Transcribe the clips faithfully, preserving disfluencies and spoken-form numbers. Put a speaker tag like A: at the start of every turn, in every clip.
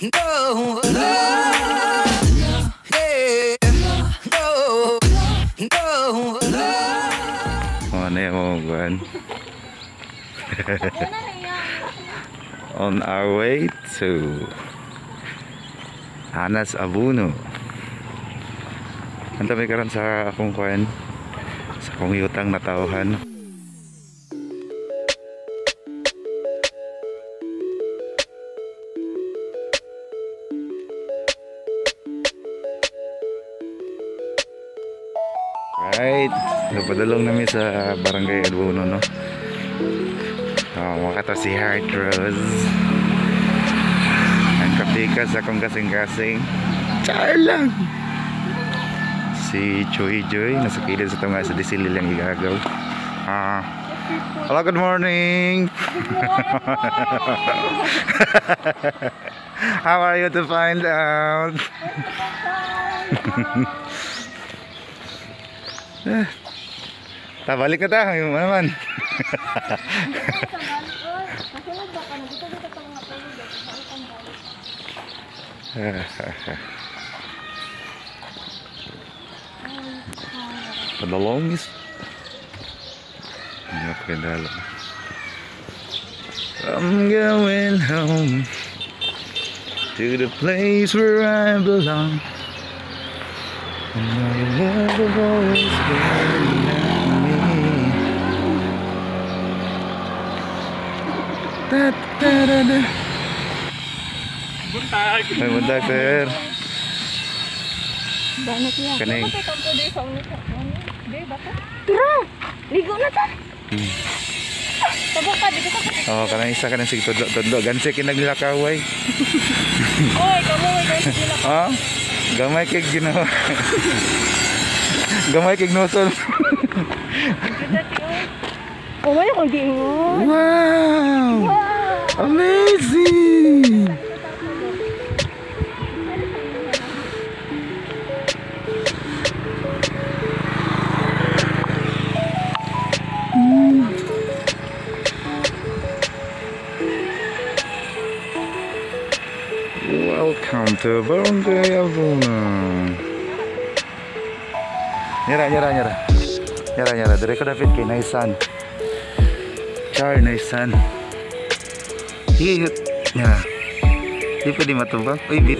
A: No, no, yeah, no, no, no.
B: Ano yung buwan? On our way to Anas Abono. Ang tabi karon sa akong kuan, sa akong yutang na tawhan. Right, napadulong namin sa Barangay Abono, no? Oh, makata si Heart Rose. Ang kapikas akong kasing-kasing. Char lang. Si Joy Joy nasa kilid sa tunga sa disili lang igagaw. Ah. Hello, good morning. How are you to find out? Tabalik na tayo naman. Padalongis. I'm going home to the place where I belong. And my love will always be me. Da da da da. Buntag. Ay, buntag, sir.
C: Banat niya.
B: Kaning.
C: Tira! Ligo na ta!
B: Hmm.
C: Tabok ka, dito ka.
B: Oo, kanang isa ka ng sig tudlo. Gansi kinaglakaway.
C: Oy, kamoy, gansi nilakaw.
B: Ha? Gamay kay ginawa. Gamay kay nosol.
C: Oh, may akong giingon.
B: Wow!
C: Wow!
B: Amazing! Welcome to Barangay Abono. Nyara, nyara, nyara. Nyara, nyara. Dari ka David kay Naisan. Char, Naisan. Hihit. Nyara. Di pwede matubang. Uy, bira.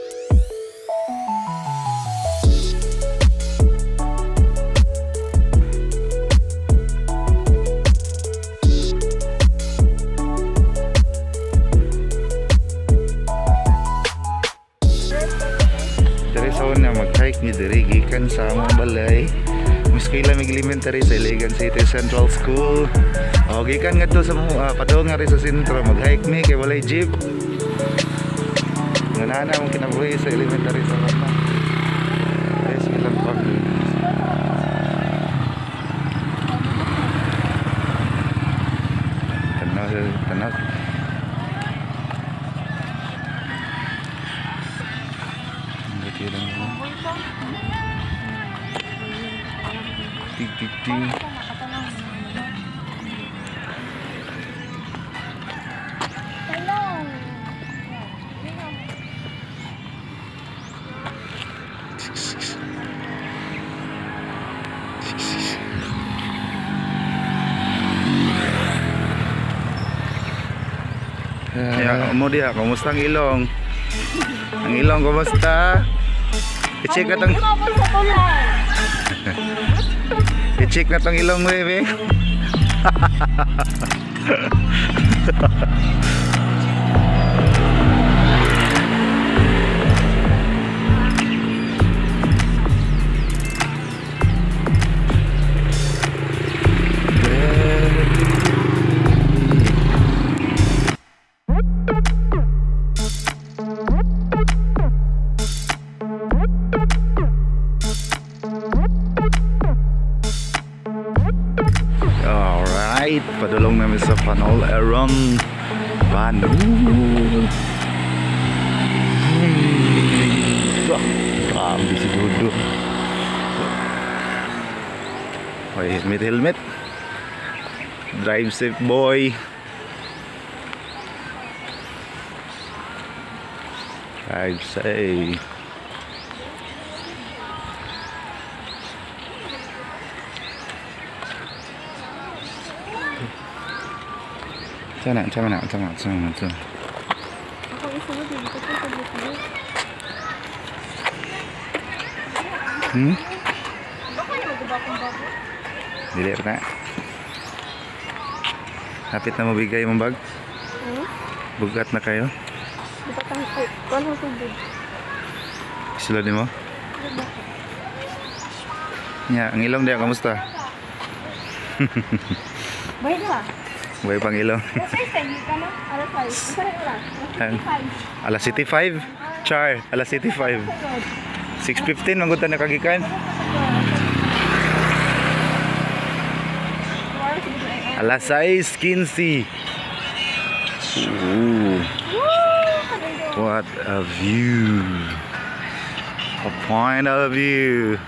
B: Mag-hike ni diri gikan sa among balay. Miski lang mag-elementary sa Iligan City Central School. O gikan ngadto sa uh, padong nga ri sa sentro mag-hike mi kay walay jeep. Nganana mong kinabuhi sa elementary sa Lama. Yes, ilang pag. Tanaw, tanaw. Tik tik tik. Ya, mo dia, kumusta ang ilong? Ang ilong kumusta? I-check na tong I-check na tong ilong, baby. Alright, padulong namin sa Panol Erong Banu. Grabe si Dudu. Okay, helmet helmet. Drive safe, boy. I'd say. Sana, sana, sana, sana, sana.
C: Ako isa mo dito sa buti.
B: Hmm?
C: Ako na magubakong bago.
B: Dili pa na. Hapit na mabigay mong bag?
C: Hmm?
B: Bugat na kayo?
C: Di ba tang ay, walang tubig.
B: Sulod mo? Nya, ang ilong dia kamusta?
C: Bay na.
B: Buhay pang ilong.
C: Size tayo ka no? Alas size. Masarap lang.
B: Alas City five? Char, alas City five. six fifteen manggutan na kagikan. Alas size quince. Ooh. What a view. A point of view.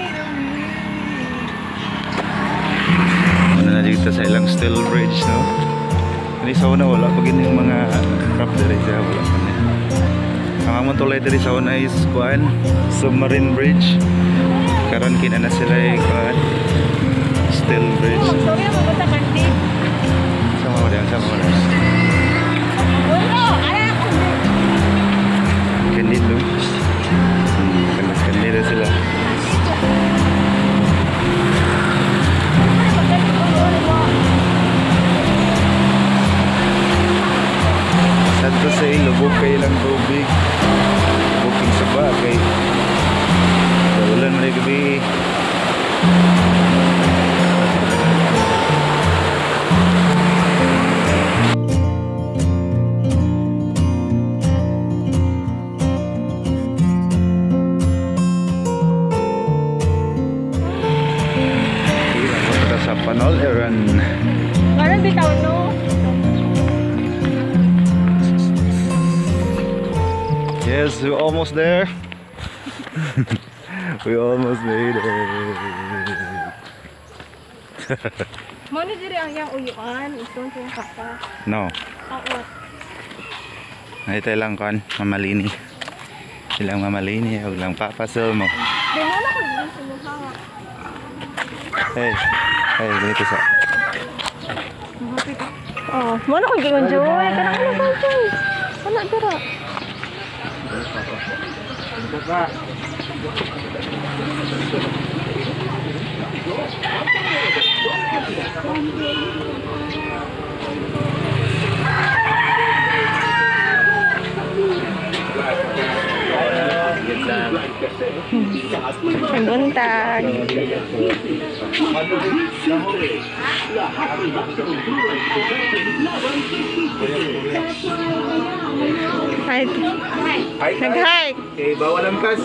B: Ano na dito sa ilang steel bridge, no? Hindi sa una wala pag yung mga craft diri siya wala pa niya. Ang amon tulay diri sa una is kuan submarine bridge. Karon kina na sila yung kuan steel bridge.
C: Sorry ako ba sa kantin?
B: Sama mo din, sama mo din.
C: Wala, ala ako.
B: Kandido. Hmm, kanas kandido sila. Sad to say, lubog kayo lang tubig. Lubog sa ba kay ulan mo na gabi. Sa Panol-Eran.
C: Parang bitaw no.
B: Yes, we're almost there. We almost made it.
C: Mano diri ang yang uyuan, ito yung kaka.
B: No.
C: Oo.
B: Ito lang kan, mamalini. Ilang mamalini, huwag lang papasol mo.
C: Di mo na ko din sa mukha.
B: Hey, hey, ganito sa.
C: Oh, mano ko gingon joy. Kana ko na joy. Wala dira. Ang buntag. Hike. Nag-hike.
B: Eh, bawal ang kas.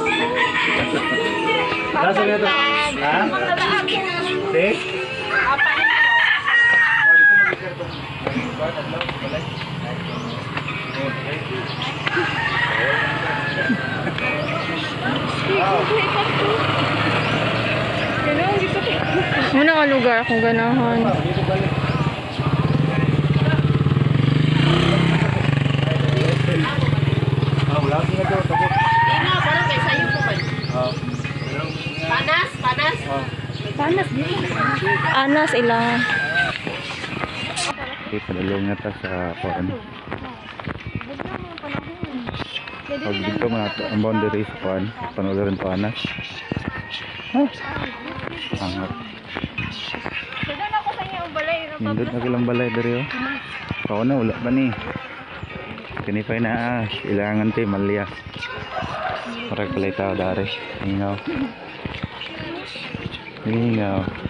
B: Nasa nga ito? Ha? Eh?
C: Muna nga lugar akong ganahan.
D: Panas, panas.
C: Panas din. Anas ila.
B: Okay, padalong nga ta sa kuan. Pag dito mga ang boundary sa kuan, Panol-Eran Panas. Ah, angat.
C: Sada na ko sa inyo ang balay.
B: Nindot na kilang balay dari oh. Pao na wala pa ni. Kinipay na ah, ilangan ti malya. Para kalay tao dari. Ingaw. Ingaw.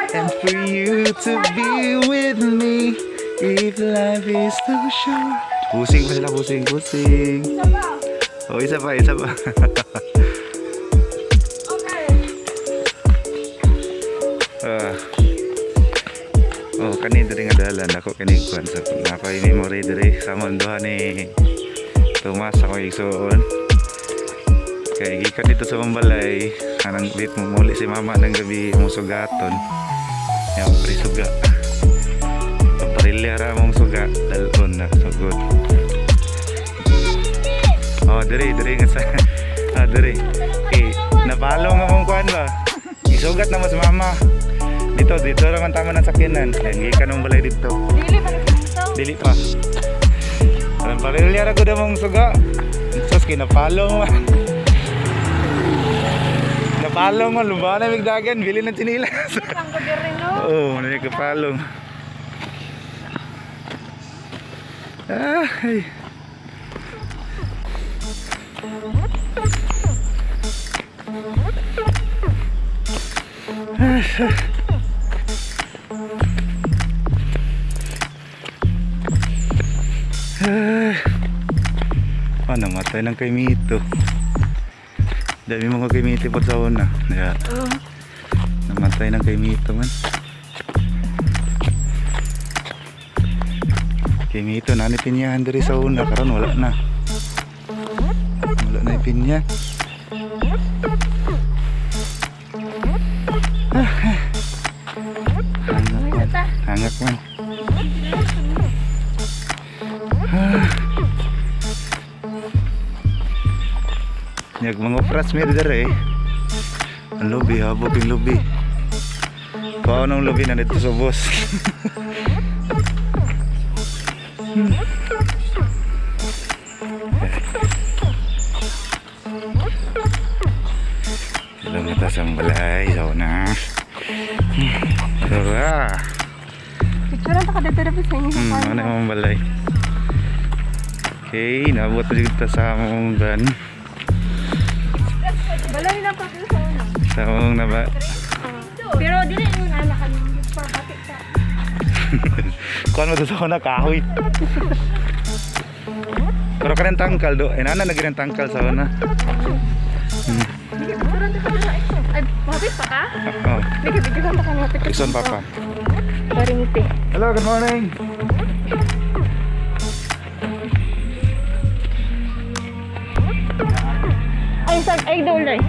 B: and for you to be with me if life is too short. Pusing pa sila, pusing, pusing. Oh, isa pa, isa pa. ah. Oh, kanina rin nga dalan ako kanikuan sa napay-memory diri sa mundohan ni Tomas ako igsuon. Kaya gikan dito sa Mambalay, anang dit mo muli si mama ng gabi mong sugaton. Yang prisuga. Parilya mong suga dalon na so good. Oh, diri diri nga sa ah diri. Eh, napalo nga mong kuan ba? Isugat na mo si mama. Dito dito ra man tama ng sakyanan. Kaya gikan mong balay dito.
C: Dili pa dito.
B: Dili pa. Ang parilya ra gud mong suga. Sus kinapalo mo. Napalong mo, lumbahan na migdagan, bili ng tinilas.
C: Ang gabi rin, no?
B: Oo, nanay kapalong. Ay. Ah, namatay ng kay Mito. Dami mga kay Mito po sa una. Yeah.
C: Uh.
B: Namatay ng kay Mito man. Kay Mito na ni pinyahan dari sa una. Karon wala na. Wala na ipinya. Ah, ah. Hangak man. Hangak man. Ah. Nyag mga pras mir dere. Ang lobby, habok yung lobby. Paano ang lobby na dito sa boss? hmm. Dalam kita sa balay, so na. Dora.
C: Picture ang takadapirapit sa inyo.
B: Hmm, ano yung balay? Okay, nabuot pa kita sa mong ban.
C: Bala rin ang papel sa una.
B: Sa mong na ba?
C: Pero dili yung anak kami. Papatik ka.
B: Kuan mo to sa una kahoy. Pero karen tangkal do. Eh nana naging tangkal sa una. Hmm.
C: Dili, picturean ka sa ito. Ay, mapit pa ka?
B: Oh.
C: Dili, picturean ka na mapit.
B: Ison papa.
C: Paringiti.
B: Hello, good morning.
C: Ay, sag, ay, dolay.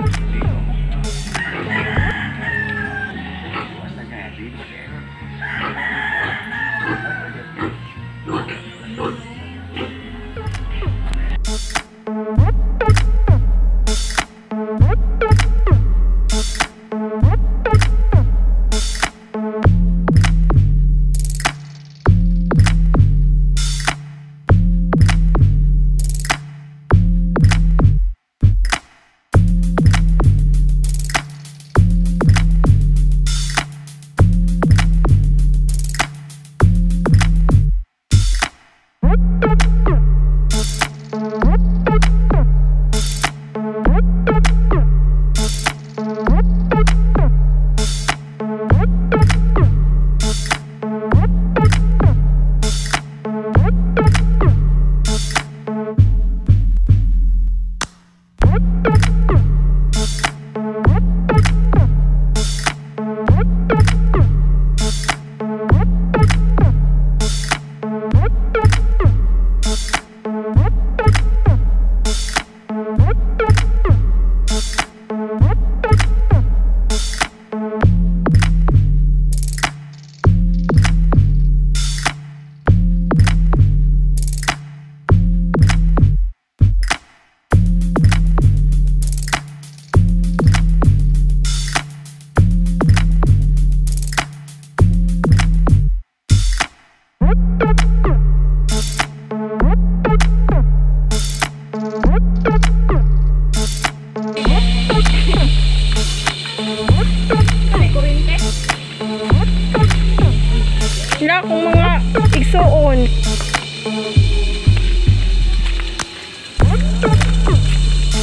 C: Sila akong mga igsuon.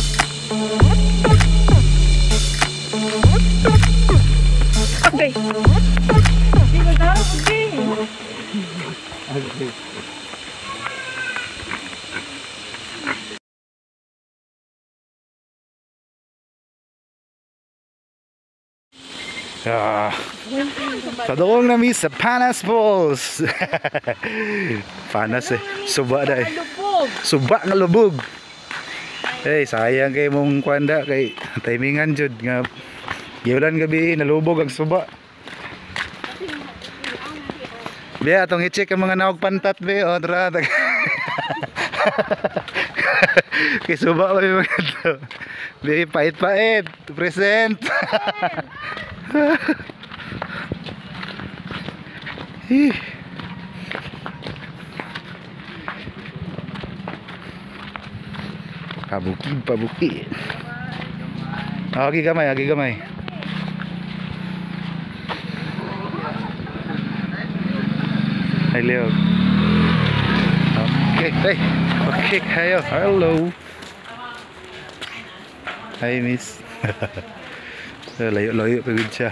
C: Okay.
B: Ah, padong na mi sa Panas Falls. Panas eh. Suba da eh. Suba nga lubog. Eh, sayang kay mong kwanda kay timingan jud nga giulan gabi nalubog ang suba. Biya atong i-check ang mga naog pantat be o tra. Kay suba ba yung mga to. Be pait-pait, present. Ih. Pabuki, pabuki. Agi gamay, agi gamay. Hai Leo. Okay, hey. Okay, hayo. Hello. Hai Miss. Layo-layo pagod siya.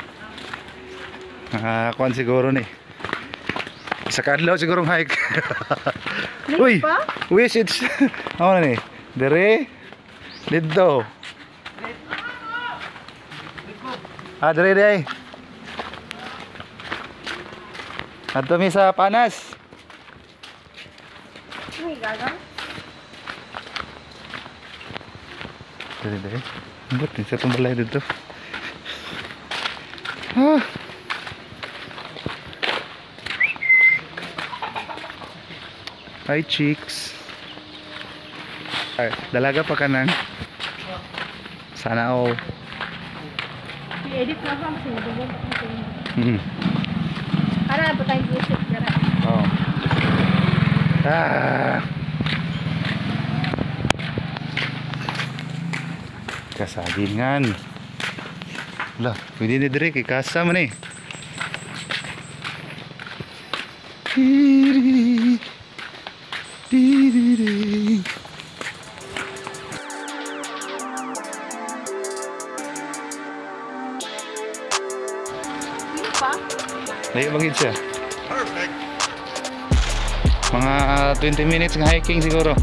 B: Nakakuan siguro ni. Isa kadlaw sigurong hike. Uy, wish it's. Ano na ni? Dere. Dito. Ah, dere dere. Ato mi sa Panas.
C: Uy, gagang.
B: Dere dere. Ambot ni sa tong balay dito. Ah. Hi chicks. Ay, dalaga pa ka nang. Sana all.
C: I-edit na lang kasi madugod ako sa inyo.
B: Hmm.
C: Para na po tayong busip. Gara.
B: Oh. Ah. Kasagingan. Lah, pwede ni dire kay kasa man eh. Diri. Diri.
C: Sino pa?
B: Layo magid siya. Perfect. Mga twenty minutes ng hiking siguro.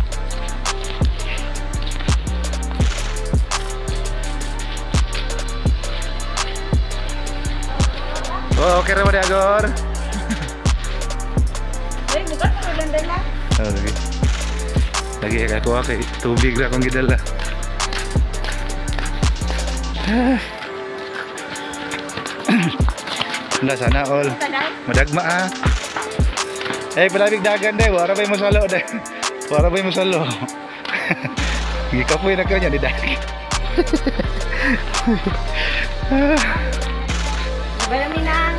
B: Oh, okay ra ba di agor?
C: Ay, bukas na maganda lang.
B: Oh, lagi. Lagi ako kay tubig ra kong gidala. Wala sana all. Madagma ah. Eh, palabig dagan de, wala pa yung masalo de. Wala pa yung masalo. Gikapoy na kanya di dagi.
C: Bala minang.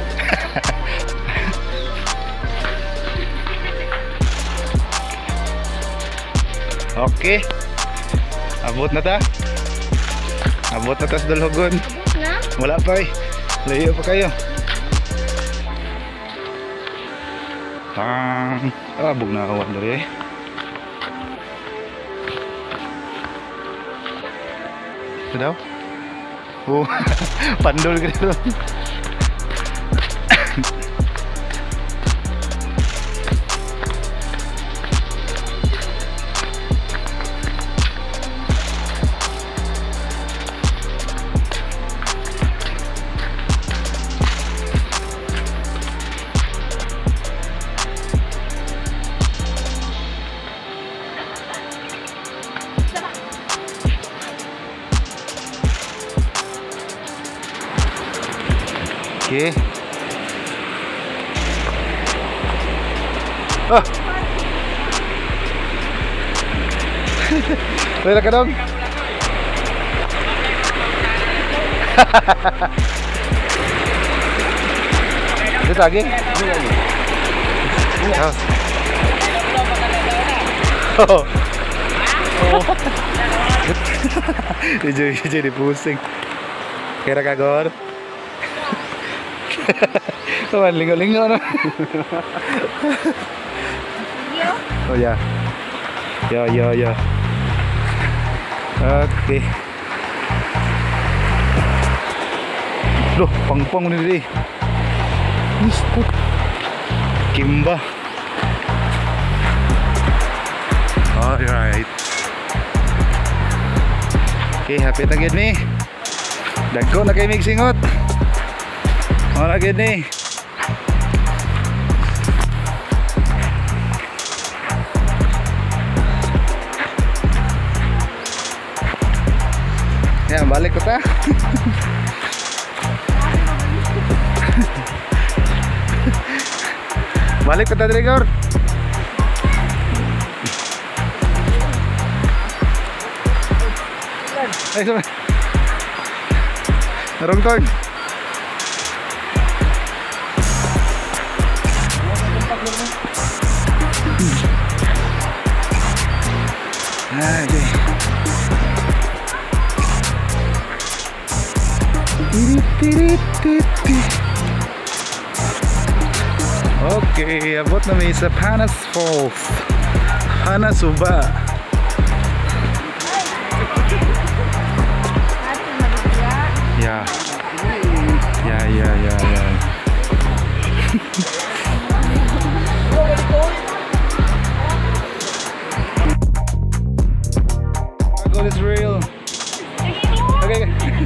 B: Okay. Abot na ta. Abot na ta sa Dulhogon.
C: Abot na?
B: Wala pa eh. Layo pa kayo. Tang. Ah, bug na kawan dari eh. Ito daw? Oh, pandol ka dito. Okay. Oh. Wala ka dong? Dito lagi? Oh. Oh. Oh. Jadi jadi pusing. Kira kagor. Kawan lingo-lingo no. Oh ya. Ya ya ya. Oke. Loh, pang-pang ni diri. Mister Kimba. Alright. Okay, happy na gid mi. Dagko na kay mig singot. Wala gini. Yan, balik ko ta. Balik ko ta, Drigor. Ay, sama. Wrong turn. Ay, okay. Okay, abot na may sa Panas Falls. Panas Uba. Yeah. Yeah, yeah, yeah, yeah. Struggle is real. Okay.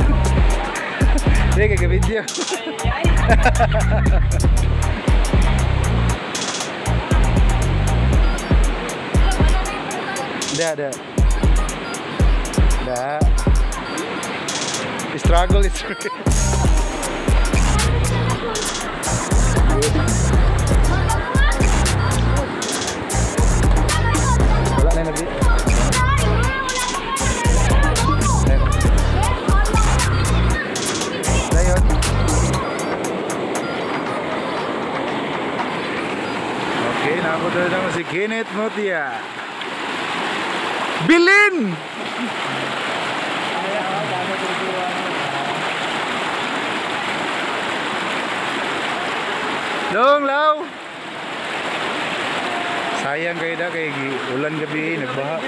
B: Sige, ke video. Dah, dah. Dah. Struggle is real. Wala na nabi. Dayon. Okay, napunta na naman si Kenneth Motia. Bilin! Long law. Sayang kayo da kay ulan gabi nagbaha.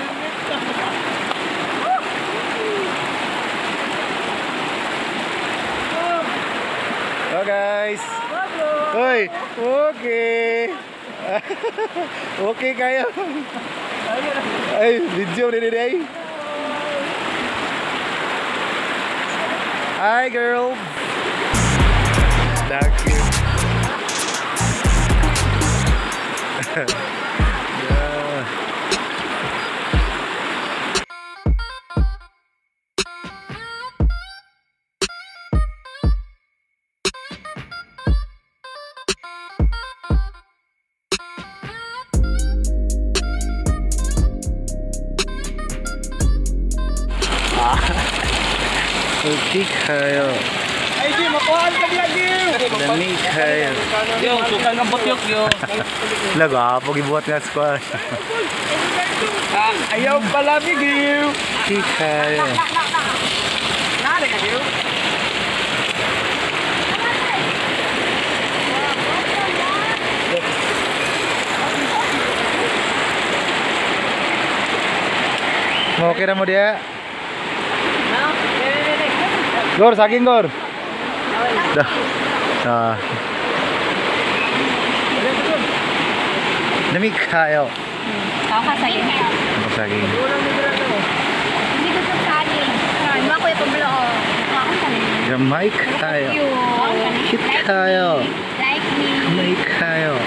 B: Oh guys. Hoy, okay. Okay kayo. Ay, video ni day. Hi girl. Thank you. Yeah. Okay kayo.
D: Ay, di, makuhaan ka niya, di.
B: Dami kayo.
D: Yo, sukan ng butyok, yo.
B: Lagapo gibuhat nga squad.
D: Ah, ayaw pala, bigil.
B: Okay kayo.
D: Nari ka, yo.
B: Mau kira mo dia? Gor, saging gor. Dah. Dah. Dami kayo.
C: Ako ka saging.
B: Ako saging.
C: Hindi ko sa saging. Ano ako yung pablo? Ako saging.
B: Gamay kayo. Hit kayo.
C: Like me.
B: Gamay kayo.